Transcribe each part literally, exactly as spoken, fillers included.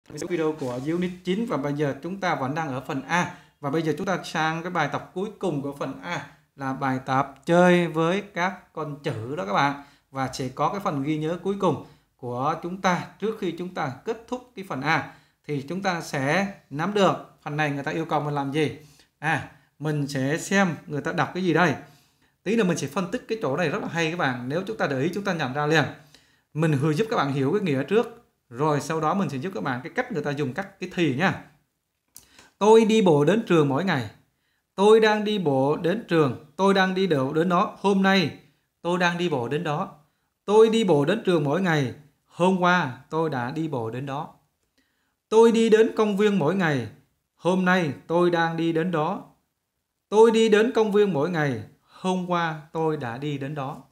Video của Unit chín và bây giờ chúng ta vẫn đang ở phần A. Và bây giờ chúng ta sang cái bài tập cuối cùng của phần A là bài tập chơi với các con chữ đó các bạn. Và sẽ có cái phần ghi nhớ cuối cùng của chúng ta trước khi chúng ta kết thúc cái phần A. Thì chúng ta sẽ nắm được phần này người ta yêu cầu mình làm gì. À, mình sẽ xem người ta đọc cái gì đây. Tí nữa mình sẽ phân tích cái chỗ này rất là hay các bạn. Nếu chúng ta để ý chúng ta nhận ra liền. Mình vừa giúp các bạn hiểu cái nghĩa trước. Rồi sau đó mình sẽ giúp các bạn cái cách người ta dùng các cái thì nha. Tôi đi bộ đến trường mỗi ngày. Tôi đang đi bộ đến trường. Tôi đang đi bộ đến đó. Hôm nay tôi đang đi bộ đến đó. Tôi đi bộ đến trường mỗi ngày. Hôm qua tôi đã đi bộ đến đó. Tôi đi đến công viên mỗi ngày. Hôm nay tôi đang đi đến đó. Tôi đi đến công viên mỗi ngày. Hôm qua tôi đã đi đến đó.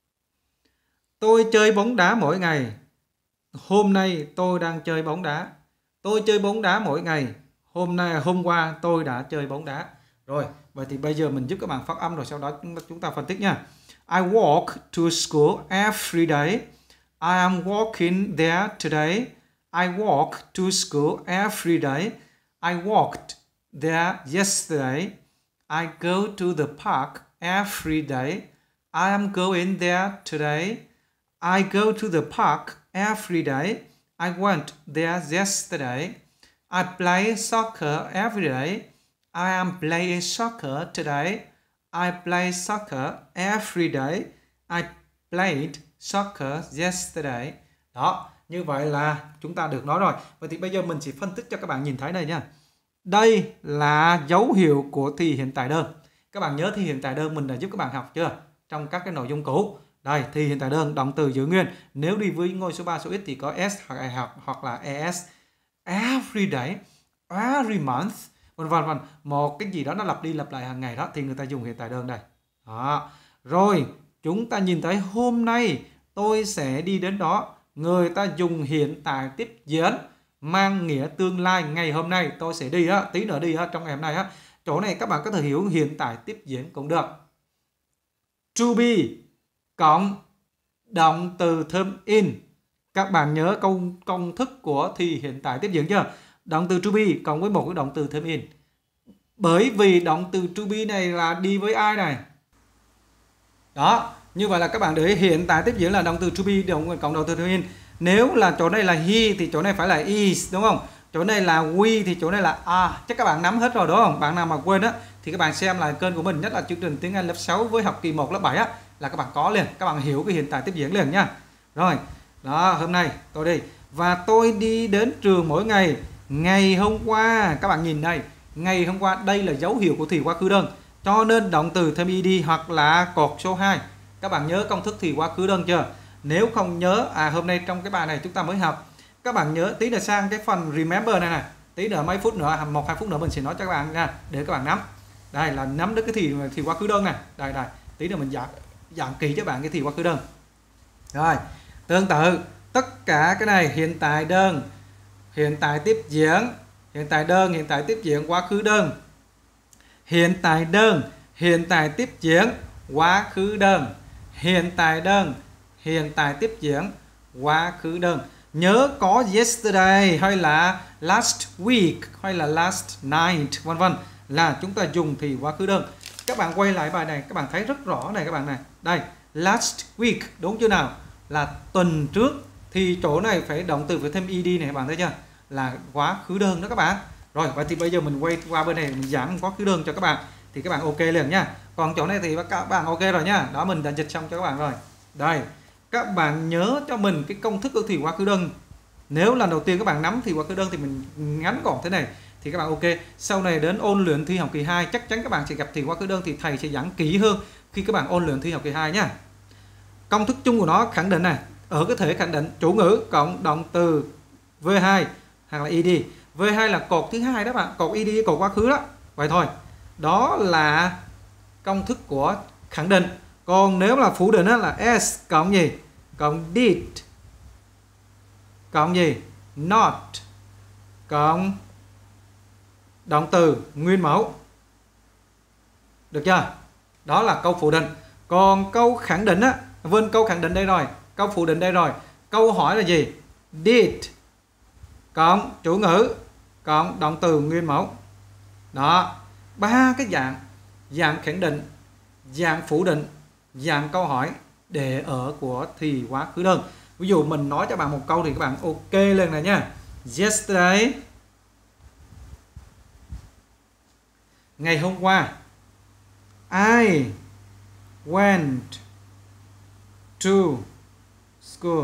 Tôi chơi bóng đá mỗi ngày. Hôm nay tôi đang chơi bóng đá. Tôi chơi bóng đá mỗi ngày. Hôm nay hôm qua tôi đã chơi bóng đá. Rồi, vậy thì bây giờ mình giúp các bạn phát âm rồi sau đó chúng ta phân tích nha. I walk to school every day. I am walking there today. I walk to school every day. I walked there yesterday. I go to the park every day. I am going there today. I go to the park every day. I went there yesterday. I play soccer every day. I am playing soccer today. I play soccer every day. I played soccer yesterday. Đó, như vậy là chúng ta được nói rồi. Vậy thì bây giờ mình sẽ phân tích cho các bạn nhìn thấy đây nha. Đây là dấu hiệu của thì hiện tại đơn. Các bạn nhớ thì hiện tại đơn mình đã giúp các bạn học chưa? Trong các cái nội dung cũ. Đây, thì hiện tại đơn động từ giữ nguyên. Nếu đi với ngôi số ba số x thì có s hoặc e học hoặc là es. Every day, every month, vân vân vân. Một cái gì đó nó lặp đi lặp lại hàng ngày đó thì người ta dùng hiện tại đơn đây. Đó. Rồi, chúng ta nhìn thấy hôm nay tôi sẽ đi đến đó. Người ta dùng hiện tại tiếp diễn mang nghĩa tương lai, ngày hôm nay tôi sẽ đi á, tí nữa đi á, trong ngày hôm nay á. Chỗ này các bạn có thể hiểu hiện tại tiếp diễn cũng được. To be cộng động từ thêm in. Các bạn nhớ công công thức của thì hiện tại tiếp diễn chưa? Động từ to be cộng với một cái động từ thêm in. Bởi vì động từ to be này là đi với ai này? Đó, như vậy là các bạn để hiện tại tiếp diễn là động từ to be cộng động từ thêm in. Nếu là chỗ này là he thì chỗ này phải là is, đúng không? Chỗ này là we thì chỗ này là are. Chắc các bạn nắm hết rồi đúng không? Bạn nào mà quên á thì các bạn xem lại kênh của mình, nhất là chương trình tiếng Anh lớp sáu với học kỳ một lớp bảy á, là các bạn có liền, các bạn hiểu cái hiện tại tiếp diễn liền nha. Rồi, đó, hôm nay tôi đi và tôi đi đến trường mỗi ngày. Ngày hôm qua, các bạn nhìn đây, ngày hôm qua đây là dấu hiệu của thì quá khứ đơn. Cho nên động từ thêm ed hoặc là cột số hai. Các bạn nhớ công thức thì quá khứ đơn chưa? Nếu không nhớ, à hôm nay trong cái bài này chúng ta mới học. Các bạn nhớ tí nữa sang cái phần remember này này, tí nữa mấy phút nữa, một hai phút nữa mình sẽ nói cho các bạn nha, để các bạn nắm. Đây là nắm được cái thì thì quá khứ đơn này. Đây đây, tí nữa mình giảng giảng kỹ cho bạn cái thì quá khứ đơn. Rồi, tương tự tất cả cái này hiện tại đơn, hiện tại tiếp diễn, hiện tại đơn, hiện tại tiếp diễn, quá khứ đơn. Hiện tại đơn, hiện tại tiếp diễn, quá khứ đơn. Hiện tại đơn, hiện tại tiếp diễn, quá khứ đơn. Nhớ có yesterday hay là last week hay là last night vân vân là chúng ta dùng thì quá khứ đơn. Các bạn quay lại bài này các bạn thấy rất rõ này các bạn này. Đây, last week đúng chưa nào? Là tuần trước thì chỗ này phải động từ phải thêm ed này các bạn thấy chưa? Là quá khứ đơn đó các bạn. Rồi, vậy thì bây giờ mình quay qua bên này mình giảng quá khứ đơn cho các bạn thì các bạn ok liền nha. Còn chỗ này thì các bạn ok rồi nhá. Đó, mình đã dịch xong cho các bạn rồi. Đây, các bạn nhớ cho mình cái công thức của thì quá khứ đơn. Nếu lần đầu tiên các bạn nắm thì quá khứ đơn thì mình ngắn gọn thế này thì các bạn ok. Sau này đến ôn luyện thi học kỳ hai chắc chắn các bạn sẽ gặp thì quá khứ đơn thì thầy sẽ giảng kỹ hơn khi các bạn ôn luyện thi học kỳ hai nhá. Công thức chung của nó khẳng định này, ở cái thể khẳng định chủ ngữ cộng động từ vê hai hoặc là ed. vê hai là cột thứ hai đó bạn, cột ed cột quá khứ đó. Vậy thôi. Đó là công thức của khẳng định. Còn nếu là phủ định đó là s cộng gì? Cộng did. Cộng gì? Not. Cộng động từ nguyên mẫu. Được chưa? Đó là câu phủ định. Còn câu khẳng định á, vâng câu khẳng định đây rồi, câu phủ định đây rồi. Câu hỏi là gì? Did cộng chủ ngữ cộng động từ nguyên mẫu. Đó, ba cái dạng: dạng khẳng định, dạng phủ định, dạng câu hỏi để ở của thì quá khứ đơn. Ví dụ mình nói cho bạn một câu thì các bạn ok lên này nha. Yesterday, ngày hôm qua, I went to school.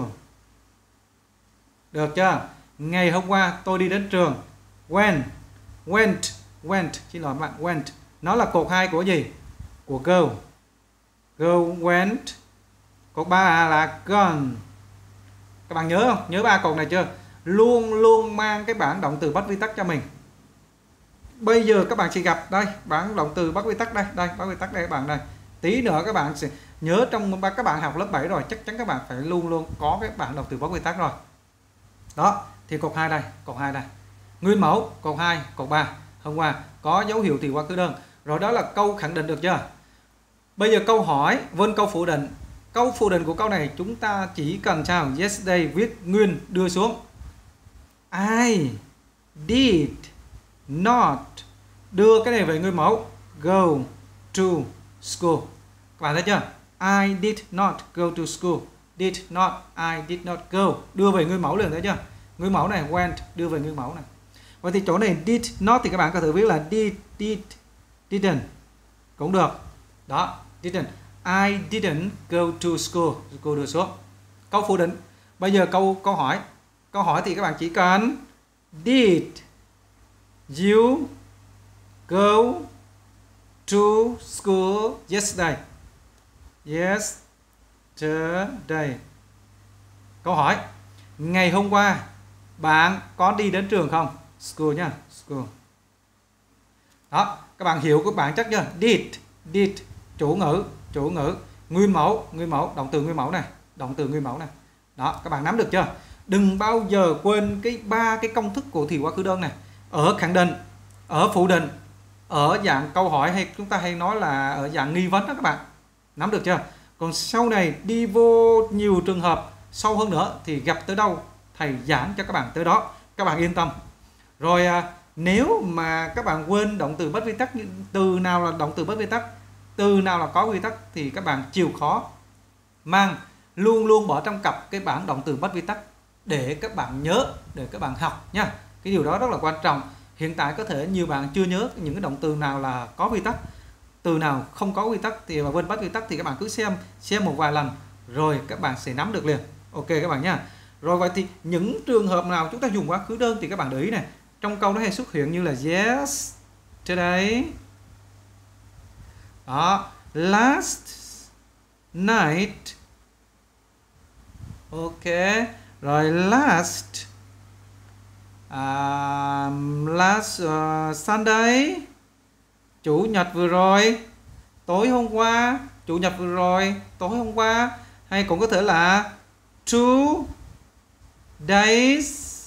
Được chưa? Ngày hôm qua tôi đi đến trường. When, went, went, xin lỗi bạn, went. Nó là cột hai của gì? Của go. Go, went. Cột ba là gone. Các bạn nhớ không? Nhớ ba cột này chưa? Luôn luôn mang cái bảng động từ bất vi tắc cho mình. Bây giờ các bạn chỉ gặp đây, bảng động từ bất vi tắc đây, đây, bất vi tắc đây các bạn đây. Tí nữa các bạn sẽ nhớ, trong các bạn học lớp bảy rồi, chắc chắn các bạn phải luôn luôn có cái bảng động từ bất vi tắc rồi. Đó, thì cột hai đây, cột hai đây. Nguyên mẫu, cột hai, cột ba. Hôm qua có dấu hiệu thì quá khứ đơn. Rồi đó là câu khẳng định được chưa? Bây giờ câu hỏi, vân câu phủ định. Câu phủ định của câu này chúng ta chỉ cần sao? Yesterday viết nguyên đưa xuống. I did not, đưa cái này về nguyên mẫu, go to school. Các bạn thấy chưa? I did not go to school. Did not, I did not go, đưa về nguyên mẫu liền, thấy chưa? Nguyên mẫu này went đưa về nguyên mẫu này. Vậy thì chỗ này did not thì các bạn có thể viết là did, did, didn't cũng được. Đó, didn't. I didn't go to school. School đưa xuống. Câu phủ định. Bây giờ câu câu hỏi. Câu hỏi thì các bạn chỉ cần did you go to school yesterday? Yesterday. Câu hỏi: ngày hôm qua bạn có đi đến trường không? School nhá, school. Đó, các bạn hiểu các bạn chắc chưa? Did, did, chủ ngữ, chủ ngữ, nguyên mẫu, nguyên mẫu, động từ nguyên mẫu này, động từ nguyên mẫu này. Đó, các bạn nắm được chưa? Đừng bao giờ quên cái ba cái công thức của thì quá khứ đơn này. Ở khẳng định, ở phủ định, ở dạng câu hỏi, hay chúng ta hay nói là ở dạng nghi vấn đó các bạn. Nắm được chưa? Còn sau này đi vô nhiều trường hợp sâu hơn nữa thì gặp tới đâu thầy giảng cho các bạn tới đó, các bạn yên tâm. Rồi à, nếu mà các bạn quên động từ bất vi tắc, từ nào là động từ bất vi tắc, từ nào là có quy tắc thì các bạn chịu khó mang luôn luôn bỏ trong cặp cái bảng động từ bất vi tắc để các bạn nhớ, để các bạn học nha. Cái điều đó rất là quan trọng. Hiện tại có thể nhiều bạn chưa nhớ những cái động từ nào là có quy tắc, từ nào không có quy tắc thì mà quên bất quy tắc thì các bạn cứ xem xem một vài lần rồi các bạn sẽ nắm được liền. Ok các bạn nha. Rồi vậy thì những trường hợp nào chúng ta dùng quá khứ đơn thì các bạn để ý này, trong câu nó hay xuất hiện như là yes today, đó, last night, ok, rồi last uh, last uh, Sunday, chủ nhật vừa rồi, tối hôm qua, chủ nhật vừa rồi, tối hôm qua, hay cũng có thể là two days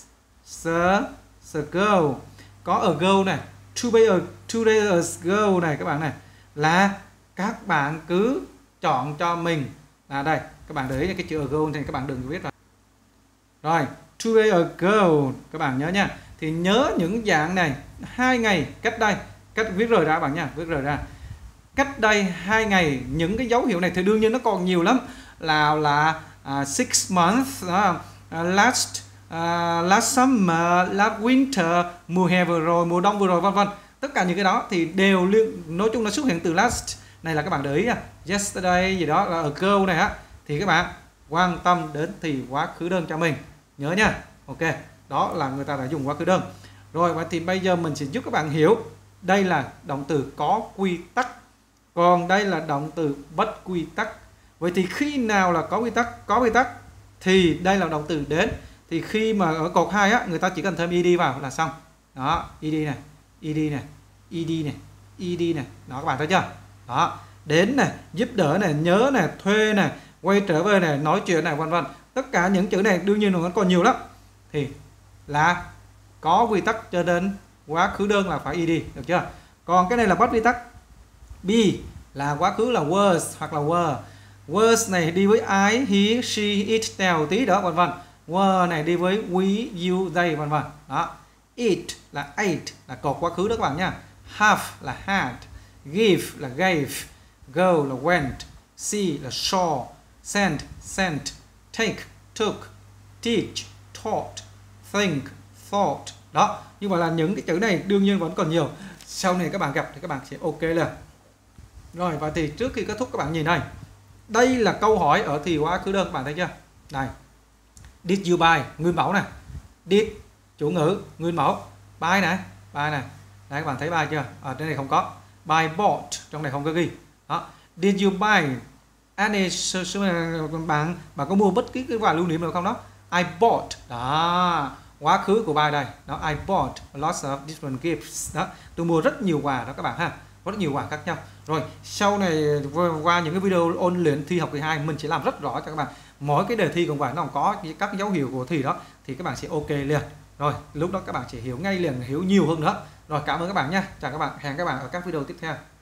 ago, có ago này, two days, two days ago này các bạn này, là các bạn cứ chọn cho mình là đây, các bạn để ý cái chữ ago thì các bạn đừng viết rồi. Rồi, two days ago các bạn nhớ nha. Thì nhớ những dạng này, hai ngày cách đây, cách viết rời ra các bạn nha, viết rời ra. Cách đây hai ngày, những cái dấu hiệu này thì đương nhiên nó còn nhiều lắm, là là uh, six months, uh, last uh, last summer, last winter, mùa hè vừa rồi, mùa đông vừa rồi, vân vân. Tất cả những cái đó thì đều liên, nói chung nó xuất hiện từ last này, là các bạn để ý nha. Yesterday gì đó là ago này á, thì các bạn quan tâm đến thì quá khứ đơn cho mình, nhớ nha. Ok, đó là người ta đã dùng quá khứ đơn. Rồi vậy thì bây giờ mình sẽ giúp các bạn hiểu đây là động từ có quy tắc, còn đây là động từ bất quy tắc. Vậy thì khi nào là có quy tắc? Có quy tắc thì đây là động từ đến. Thì khi mà ở cột hai á, người ta chỉ cần thêm ed vào là xong. Đó, ed này, ed này, ed này, ed này. Đó các bạn thấy chưa? Đó, đến này, giúp đỡ này, nhớ này, thuê này, quay trở về này, nói chuyện này, vân vân. Tất cả những chữ này đương nhiên nó còn nhiều lắm. Thì là có quy tắc, cho nên quá khứ đơn là phải ed, được chưa? Còn cái này là bất quy tắc. B là quá khứ là was hoặc là were. Was này đi với I, he, she, it, nào tí đó, vân vân. Were này đi với we, you, they vân vân. Đó. Eat là ate là cột quá khứ đó các bạn nha. Have là had, give là gave, go là went, see là saw, send sent, take took, teach taught, think thought. Đó, như vậy là những cái chữ này đương nhiên vẫn còn nhiều. Sau này các bạn gặp thì các bạn sẽ ok liền. Rồi, và thì trước khi kết thúc các bạn nhìn này. Đây là câu hỏi ở thì quá khứ đơn các bạn thấy chưa? Này. Did you buy? Nguyên mẫu này. Did chủ ngữ nguyên mẫu. Buy này, buy này. Đấy các bạn thấy buy chưa? Ở trên này không có. Buy bought trong này không có ghi. Đó. Did you buy any bạn bạn có mua bất cứ cái quà lưu niệm nào không đó? I bought. Đó. Quá khứ của buy đây. Đó, I bought lots of different gifts. Đó, tôi mua rất nhiều quà đó các bạn ha. Rất nhiều quà khác nhau. Rồi, sau này qua những cái video ôn luyện thi học kỳ hai mình sẽ làm rất rõ cho các bạn. Mỗi cái đề thi cũng vậy, nó có các dấu hiệu của thi đó thì các bạn sẽ ok liền. Rồi, lúc đó các bạn sẽ hiểu ngay liền, hiểu nhiều hơn nữa. Rồi, cảm ơn các bạn nha. Chào các bạn, hẹn các bạn ở các video tiếp theo.